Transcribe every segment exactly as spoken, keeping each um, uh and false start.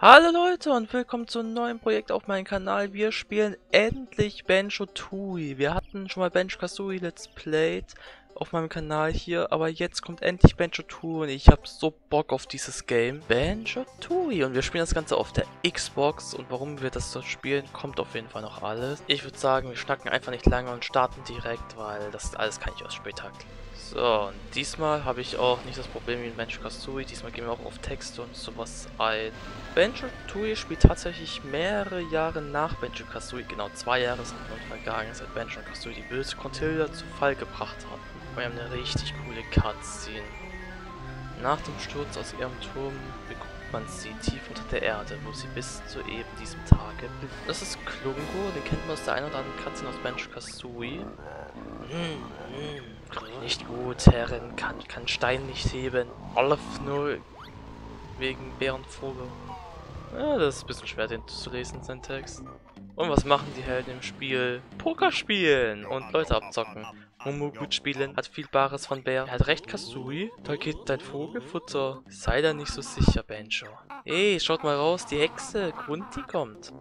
Hallo Leute und willkommen zu einem neuen Projekt auf meinem Kanal. Wir spielen endlich Banjo-Tooie. Wir hatten schon mal Banjo-Kazooie Let's Played auf meinem Kanal hier, aber jetzt kommt endlich Banjo-Tooie und ich habe so Bock auf dieses Game. Banjo-Tooie und wir spielen das Ganze auf der Xbox und warum wir das so spielen, kommt auf jeden Fall noch alles. Ich würde sagen, wir schnacken einfach nicht lange und starten direkt, weil das alles kann ich erst später erklären. So, und diesmal habe ich auch nicht das Problem wie in Banjo-Kazooie. Diesmal gehen wir auch auf Texte und sowas ein. Banjo-Tooie spielt tatsächlich mehrere Jahre nach Banjo-Kazooie. Genau zwei Jahre sind nun vergangen, seit Banjo-Kazooie die böse Gruntilda zu Fall gebracht hat. Wir haben eine richtig coole Cutscene. Nach dem Sturz aus ihrem Turm begrüßt man sie tief unter der Erde, wo sie bis zu eben diesem Tage blieb. Das ist Klungo, den kennt man aus der einen oder anderen Cutscene aus Banjo-Kazooie. Hm, hm, nicht gut, Herren, kann, kann Stein nicht heben. Alles nur wegen Bärenvogel. Ja, das ist ein bisschen schwer, den zu lesen, sein Text. Und was machen die Helden im Spiel? Poker spielen und Leute abzocken. Momo gut spielen, hat viel Bares von Bär. Er hat recht, Kazooie. Da geht dein Vogelfutter. Sei da nicht so sicher, Banjo. Ey, schaut mal raus, die Hexe, Grunti kommt.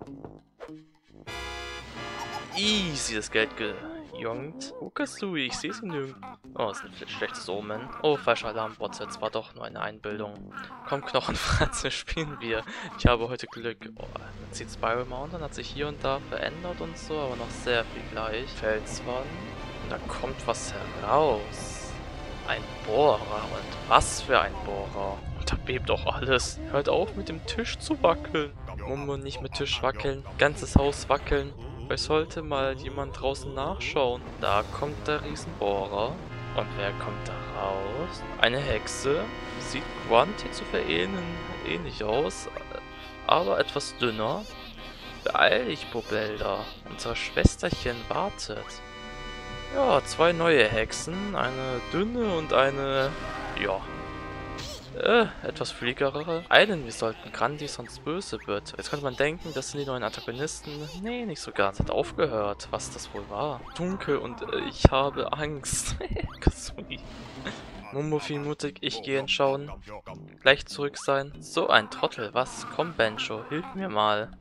Easy das Geld gejongt. Oh, Kazooie, ich sehe sie nirgends. Oh, ist ein schlechtes Omen. Oh, falscher Alarmbot, es war doch nur eine Einbildung. Komm, Knochenfratze, spielen wir. Ich habe heute Glück. Oh, man sieht Spiral Mountain, hat sich hier und da verändert und so, aber noch sehr viel gleich. Felswand. Und da kommt was heraus. Ein Bohrer. Und was für ein Bohrer. Und da bebt auch alles. Hört auf, mit dem Tisch zu wackeln. Momo, nicht mit Tisch wackeln. Ganzes Haus wackeln. Es sollte mal jemand draußen nachschauen. Da kommt der Riesenbohrer. Und wer kommt da raus? Eine Hexe. Sieht Grunty zu verähneln ähnlich aus, aber etwas dünner. Beeil dich, Bobelda. Unser Schwesterchen wartet. Ja, zwei neue Hexen. Eine dünne und eine... ja... Äh, etwas fliegere. Eilen, wir sollten Grandi sonst böse wird. Jetzt könnte man denken, das sind die neuen Antagonisten. Nee, nicht so ganz. Hat aufgehört, was das wohl war. Dunkel und äh, ich habe Angst. Kazooie. Momo viel mutig, ich gehe hinschauen. Gleich zurück sein. So ein Trottel, was? Komm, Banjo, hilf mir mal.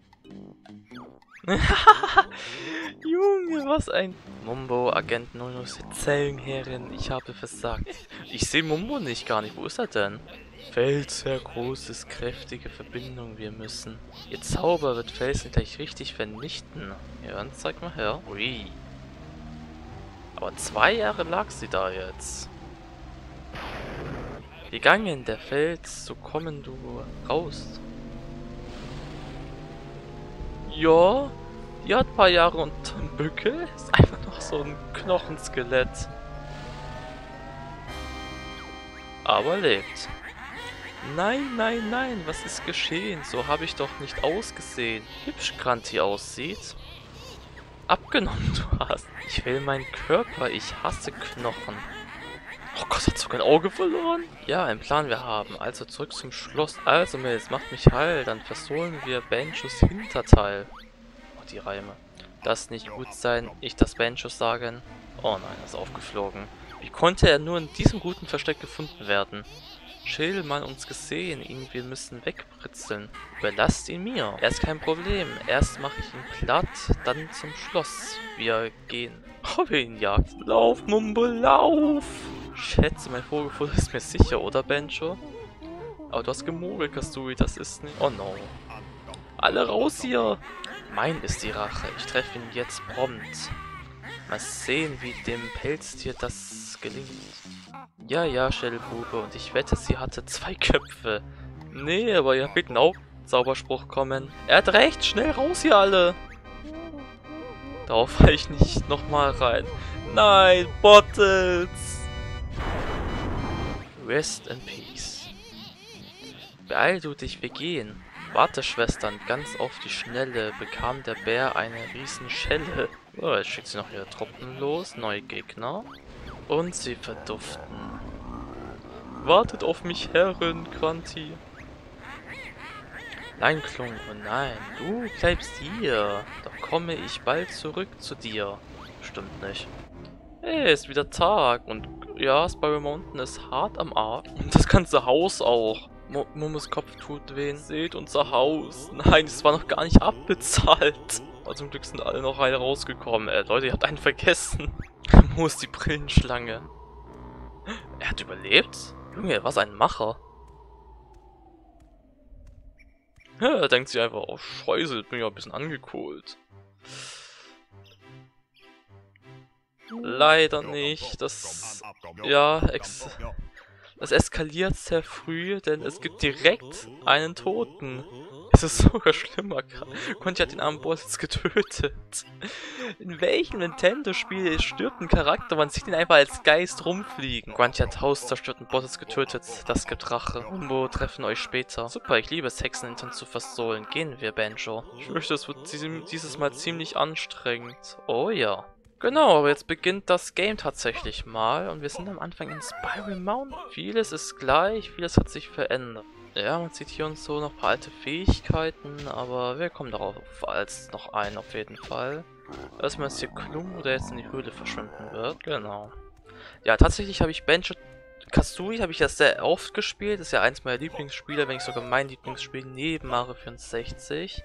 Junge, was ein... Mumbo, Agent null null, Zellenherrin, ich habe versagt. Ich sehe Mumbo nicht gar nicht, wo ist er denn? Fels, sehr großes, kräftige Verbindung, wir müssen. Ihr Zauber wird Felsen gleich richtig vernichten. Ja, dann zeig mal her. Ui. Aber zwei Jahre lag sie da jetzt. Gegangen, der Fels, so kommen du raus. Ja, die hat ein paar Jahre unterm Bückel. Ist einfach noch so ein Knochenskelett. Aber lebt. Nein, nein, nein, was ist geschehen? So habe ich doch nicht ausgesehen. Hübsch Grunty aussieht. Abgenommen du hast. Ich will meinen Körper, ich hasse Knochen. Oh Gott, hat sogar ein Auge verloren? Ja, ein Plan wir haben. Also zurück zum Schloss. Also Mills, macht mich heil. Dann versohlen wir Banjos Hinterteil. Oh, die Reime. Das nicht gut sein. Ich das Banjos sagen. Oh nein, er ist aufgeflogen. Wie konnte er nur in diesem guten Versteck gefunden werden? Schädelmann uns gesehen. Ihn, wir müssen wegbritzeln. Überlasst ihn mir. Er ist kein Problem. Erst mache ich ihn platt, dann zum Schloss. Wir gehen. Ob er ihn jagt. Lauf, Mumbo, lauf! Schätze, mein Vogelfutter ist mir sicher, oder Banjo? Aber du hast gemogelt, Kazooie, das ist nicht... Oh no. Alle raus hier! Mein ist die Rache, ich treffe ihn jetzt prompt. Mal sehen, wie dem Pelztier das gelingt. Ja, ja, Schädelbube, und ich wette, sie hatte zwei Köpfe. Nee, aber ihr bitte auch Zauberspruch kommen. Er hat recht, schnell raus hier alle! Darauf falle ich nicht nochmal rein. Nein, Bottles! Rest in Peace. Beeil du dich, wir gehen. Warte, Schwestern, ganz auf die Schnelle bekam der Bär eine Riesenschelle. Oh, jetzt schickt sie noch ihre Truppen los, neue Gegner. Und sie verduften. Wartet auf mich, Herrin, Grunty. Nein, Klungo, nein, du bleibst hier. Doch komme ich bald zurück zu dir. Stimmt nicht. Hey, ist wieder Tag und ja, Spiral Mountain ist hart am Arsch. Und das ganze Haus auch. Mo Momus Kopf tut weh. Seht unser Haus. Nein, es war noch gar nicht abbezahlt. Aber zum Glück sind alle noch heile rausgekommen. Äh, Leute, ihr habt einen vergessen. Mo ist die Brillenschlange. Er hat überlebt? Junge, was ein Macher. Ja, da denkt sie einfach, oh scheiße, bin ja ein bisschen angekohlt. Leider nicht. Das, ja, ex das eskaliert sehr früh, denn es gibt direkt einen Toten. Es ist sogar schlimmer. Conti hat den armen Boss jetzt getötet. In welchem Nintendo-Spiel stirbt ein Charakter, man sieht ihn einfach als Geist rumfliegen? Conti hat Haus zerstörten Bosses getötet. Das gibt Rache. Umbo treffen euch später. Super, ich liebe es, Hexen intern zu versohlen. Gehen wir, Banjo. Ich fürchte, es wird dieses Mal ziemlich anstrengend. Oh ja. Genau, aber jetzt beginnt das Game tatsächlich mal und wir sind am Anfang in Spiral Mountain. Vieles ist gleich, vieles hat sich verändert. Ja, man sieht hier und so noch ein paar alte Fähigkeiten, aber wir kommen darauf als noch ein auf jeden Fall. Erstmal ist hier Klum, der jetzt in die Höhle verschwinden wird. Genau. Ja, tatsächlich habe ich Banjo Kazooie habe ich ja sehr oft gespielt. Das ist ja eins meiner Lieblingsspiele, wenn nicht sogar mein Lieblingsspiel neben Mario vierundsechzig.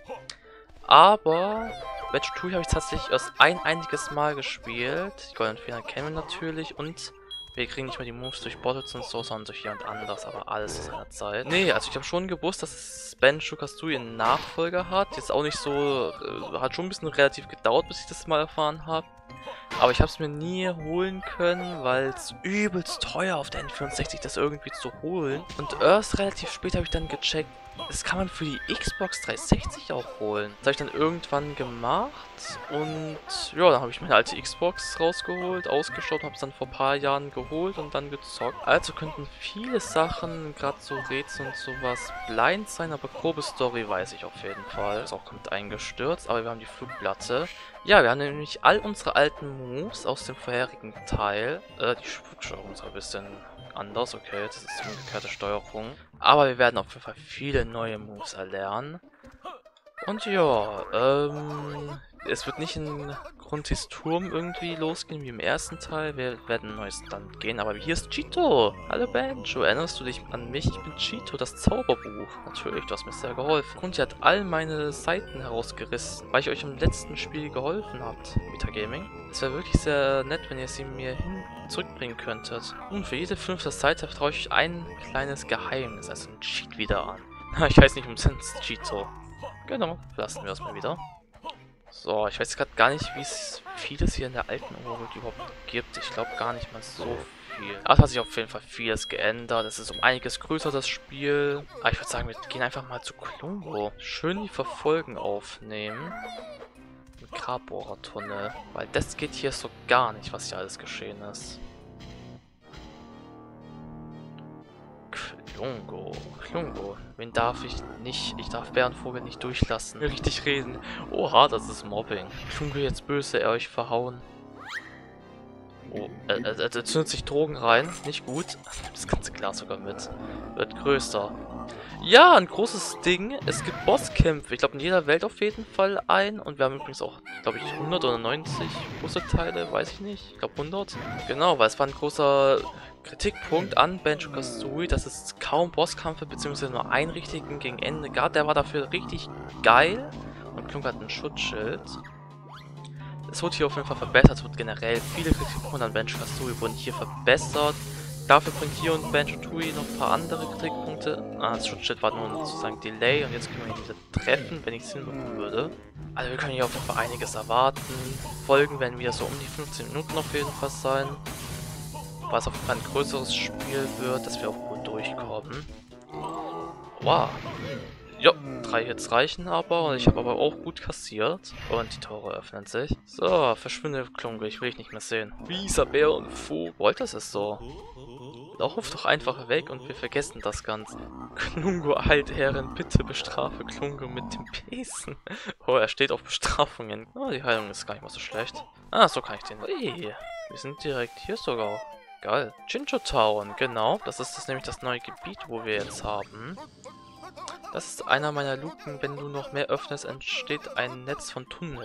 Aber Banjo-Tooie habe ich tatsächlich erst ein einziges Mal gespielt. Die Golden Feder kennen wir natürlich und wir kriegen nicht mehr die Moves durch Bottles und so, sondern durch jemand anders, aber alles zu seiner Zeit. Nee, also ich habe schon gewusst, dass Banjo-Kazooie einen Nachfolger hat. Jetzt auch nicht so, äh, hat schon ein bisschen relativ gedauert, bis ich das mal erfahren habe. Aber ich habe es mir nie holen können, weil es übelst teuer auf der N vierundsechzig das irgendwie zu holen. Und erst relativ spät habe ich dann gecheckt, das kann man für die Xbox dreihundertsechzig auch holen. Das habe ich dann irgendwann gemacht und ja, dann habe ich meine alte Xbox rausgeholt, ausgeschaut, habe es dann vor ein paar Jahren geholt und dann gezockt. Also könnten viele Sachen, gerade so Rätsel und sowas, blind sein, aber grobe Story weiß ich auf jeden Fall. Das auch kommt eingestürzt, aber wir haben die Flugplatte. Ja, wir haben nämlich all unsere alten Moves aus dem vorherigen Teil. Äh, die Flugsteuerung ist ein bisschen anders, okay, das ist die umgekehrte Steuerung. Aber wir werden auf jeden Fall viele neue Moves erlernen. Und ja, ähm, es wird nicht in Gruntis Turm irgendwie losgehen wie im ersten Teil. Wir werden ein neues Land gehen, aber hier ist Cheato. Hallo Banjo, erinnerst du dich an mich? Ich bin Cheato, das Zauberbuch. Natürlich, du hast mir sehr geholfen. Grunti hat all meine Seiten herausgerissen, weil ich euch im letzten Spiel geholfen habt. Metagaming. Es wäre wirklich sehr nett, wenn ihr sie mir hin zurückbringen könntet. Und für jede fünfte Seite vertraue ich euch ein kleines Geheimnis, also ein Cheat wieder an. Ich heiße nicht umsonst Cheato. Genau, lassen wir es mal wieder. So, ich weiß gerade gar nicht, wie es vieles hier in der alten Overworld überhaupt gibt. Ich glaube gar nicht mal so viel. Aber es hat sich auf jeden Fall vieles geändert. Es ist um einiges größer, das Spiel. Aber ich würde sagen, wir gehen einfach mal zu Klungo. Schön die Verfolgen aufnehmen. Mit Grabbohrertunnel. Weil das geht hier so gar nicht, was hier alles geschehen ist. Klungo, Klungo. Wen darf ich nicht? Ich darf Bärenvogel nicht durchlassen. Richtig reden. Oha, das ist Mobbing. Klungo jetzt böse, er euch verhauen. Oh, er, er, er zündet sich Drogen rein. Nicht gut. Das ganze Glas sogar mit. Wird größer. Ja, ein großes Ding. Es gibt Bosskämpfe. Ich glaube in jeder Welt auf jeden Fall ein. Und wir haben übrigens auch, glaube ich, hundert oder neunzig Puzzleteile. Weiß ich nicht. Ich glaube hundert. Genau, weil es war ein großer Kritikpunkt an Banjo-Kazooie, dass es kaum Bosskampfe bzw. nur einen richtigen gegen Ende gab. Der war dafür richtig geil. Und Klungo hat ein Schutzschild. Es wurde hier auf jeden Fall verbessert. Es wird generell viele Kritikpunkte an Banjo-Kazooie wurden hier verbessert. Dafür bringt hier und Banjo-Tooie noch ein paar andere Kritikpunkte. Ah, das Schutzschild war nur sozusagen Delay und jetzt können wir ihn wieder treffen, wenn ich es hinbekommen würde. Also wir können hier auf jeden Fall einiges erwarten. Folgen werden wieder so um die fünfzehn Minuten auf jeden Fall sein. Was auf jeden Fall ein größeres Spiel wird, dass wir auch gut durchkommen. Wow. Ja, drei Hits reichen aber und ich habe aber auch gut kassiert. Und die Tore öffnen sich. So, verschwinde Klungo, ich will dich nicht mehr sehen. Wieser Bär und Vogel. Wollt das ist so. Lauf doch einfach weg und wir vergessen das Ganze. Klungo, Altherren, bitte bestrafe Klungo mit dem Besen. Oh, er steht auf Bestrafungen. Oh, die Heilung ist gar nicht mal so schlecht. Ah, so kann ich den. Hey, wir sind direkt hier sogar. Geil. Jinjo Town, genau. Das ist das nämlich das neue Gebiet, wo wir jetzt haben. Das ist einer meiner Luken. Wenn du noch mehr öffnest, entsteht ein Netz von Tunnels.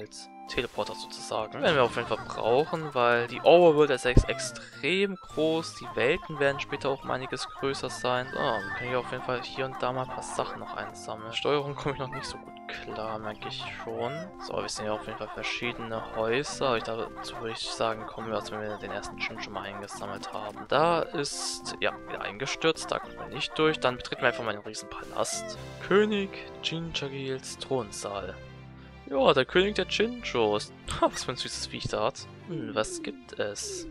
Teleporter sozusagen. Werden wir auf jeden Fall brauchen, weil die Overworld ist ex extrem groß. Die Welten werden später auch um einiges größer sein. So, wir können hier auf jeden Fall hier und da mal ein paar Sachen noch einsammeln. Steuerung komme ich noch nicht so gut klar, merke ich schon. So, wir sehen hier auf jeden Fall verschiedene Häuser. Ich, dazu würde ich sagen, kommen wir, als wenn wir den ersten Gym schon mal eingesammelt haben. Da ist, ja, wieder eingestürzt. Da kommen wir nicht durch. Dann betreten wir einfach mal den Riesenpalast. König Jinchagils Thronsaal. Ja, der König der Chinchos. Ha, was für ein süßes Viech da hat. Hm, was gibt es?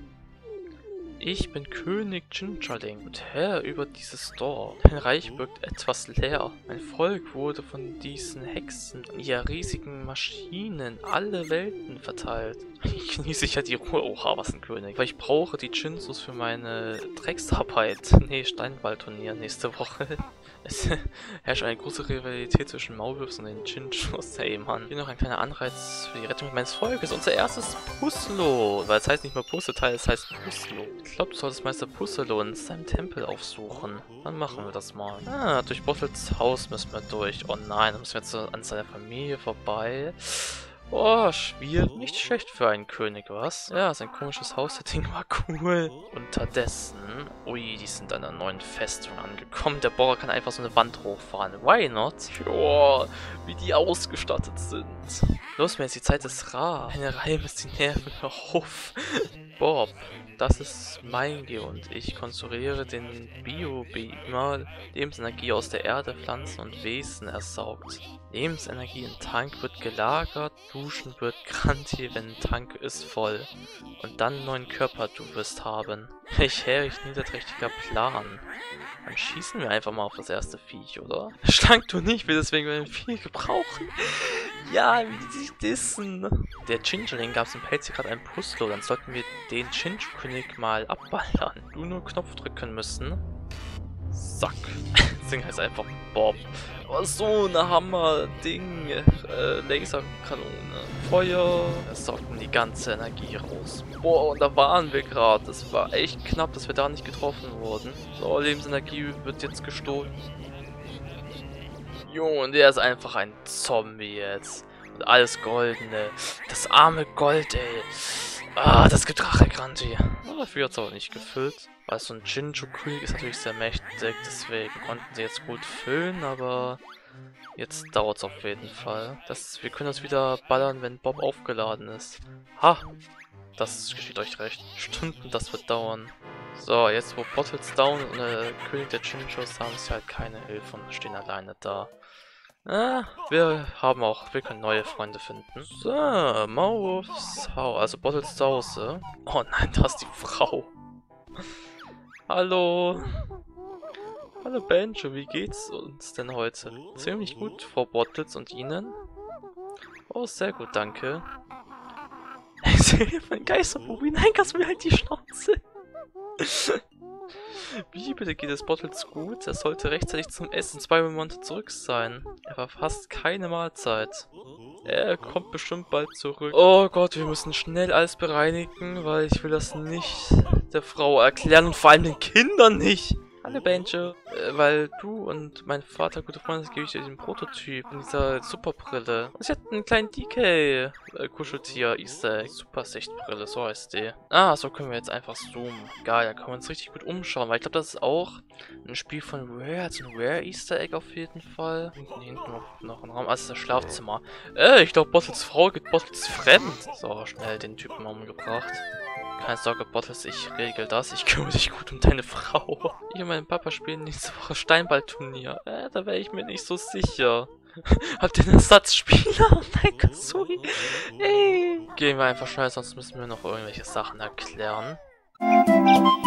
Ich bin König Jinchaling und Herr über dieses Dorf. Mein Reich wirkt etwas leer. Mein Volk wurde von diesen Hexen und ihrer riesigen Maschinen in alle Welten verteilt. Ich genieße sicher die Ruhe. Oha, was ein König. Weil ich brauche die Chinchos für meine Drecksarbeit. Nee, Steinballturnier nächste Woche. Es herrscht eine große Rivalität zwischen Maulwürfen und den Chinchos. Hey Mann. Hier noch ein kleiner Anreiz für die Rettung meines Volkes. Unser erstes Puzzlo. Weil es heißt nicht mehr Puzzleteil, es heißt Puzzlo. Ich glaube, du solltest Meister Puzzlo in seinem Tempel aufsuchen. Dann machen wir das mal. Ah, durch Bottles Haus müssen wir durch. Oh nein, dann müssen wir jetzt an seiner Familie vorbei. Oh, schwierig. Nicht schlecht für einen König, was? Ja, sein komisches Haussetting war cool. Unterdessen... Ui, die sind an einer neuen Festung angekommen. Der Bohrer kann einfach so eine Wand hochfahren. Why not? Joa, wie die ausgestattet sind. Los, mir ist die Zeit des Ra. Eine Reihe ist die Nerven auf. Bob, das ist Maingi und ich konstruiere den Bio-Beamer. Lebensenergie aus der Erde, Pflanzen und Wesen ersaugt. Lebensenergie im Tank wird gelagert, duschen wird Granti, wenn ein Tank ist voll. Und dann einen neuen Körper du wirst haben. Welch herrlich niederträchtiger Plan. Dann schießen wir einfach mal auf das erste Viech, oder? Schlank du nicht, wir deswegen werden viel gebrauchen. Ja, wie die sich dissen. Der Chinchaling gab es im Pelz hier gerade ein Puzzle, dann sollten wir den Chinchu-König mal abballern. Du nur Knopf drücken müssen. Zack. Das Ding heißt einfach Bob. Oh, so eine Hammer-Ding. Äh, Laserkanone. Feuer. Es saugt die ganze Energie raus. Boah, und da waren wir gerade. Das war echt knapp, dass wir da nicht getroffen wurden. So, Lebensenergie wird jetzt gestohlen. Jo, und der ist einfach ein Zombie jetzt. Und alles Goldene. Das arme Gold, ey. Ah, das gibt Rache, Granti. Oh, dafür hat es auch nicht gefüllt. Weil so ein Jinchu-König ist natürlich sehr mächtig, deswegen konnten sie jetzt gut füllen, aber jetzt dauert es auf jeden Fall. Das, wir können uns wieder ballern, wenn Bob aufgeladen ist. Ha! Das geschieht euch recht. Stunden, das wird dauern. So, jetzt wo Bottles down und der König der Chinchos haben sie halt keine Hilfe und stehen alleine da. Ah, wir haben auch, wir können neue Freunde finden. So, Maulwurfs Haus, also Bottles Hause. Oh nein, da ist die Frau. Hallo. Hallo Benjo, wie geht's uns denn heute? Ziemlich gut, Frau Bottles, und Ihnen? Oh, sehr gut, danke. Mein Geisterbubi, nein, kannst du mir halt die Schnauze. Wie bitte geht es Bottles gut? Er sollte rechtzeitig zum Essen zwei Monate zurück sein. Er verpasst keine Mahlzeit. Er kommt bestimmt bald zurück. Oh Gott, wir müssen schnell alles bereinigen, weil ich will das nicht der Frau erklären und vor allem den Kindern nicht. Hallo Benjo, äh, weil du und mein Vater gute Freunde sind, gebe ich dir den Prototyp in dieser Superbrille. Und sie hat einen kleinen D K-Kuscheltier, Easter Egg, Supersichtbrille, so heißt die. Ah, so können wir jetzt einfach zoomen. Geil, da können wir uns richtig gut umschauen, weil ich glaube, das ist auch ein Spiel von Rare, also ein Rare Easter Egg auf jeden Fall. Hinten, hinten noch, noch ein Raum, also das Schlafzimmer. Äh, ich glaube, Bottles Frau geht Bottles fremd. So, schnell den Typen umgebracht. Keine Sorge, Bottles, ich regel das. Ich kümmere dich gut um deine Frau. Ich und mein Papa spielen nächste Woche Steinballturnier. Äh, da wäre ich mir nicht so sicher. Habt ihr einen Ersatzspieler? Oh mein Gott, sorry. Ey. Gehen wir einfach schnell, sonst müssen wir noch irgendwelche Sachen erklären.